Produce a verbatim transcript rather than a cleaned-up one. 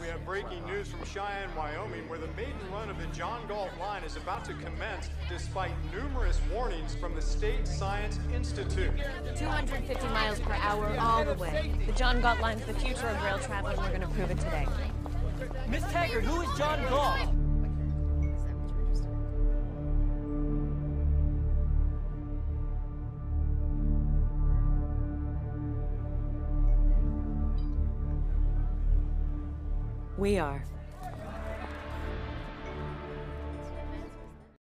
we have breaking news from Cheyenne, Wyoming, where the maiden run of the John Galt line is about to commence despite numerous warnings from the State Science Institute. two hundred fifty miles per hour all the way. The John Galt line's the future of rail travel, and we're going to prove it today. Miss Taggart, who is John Galt? We are.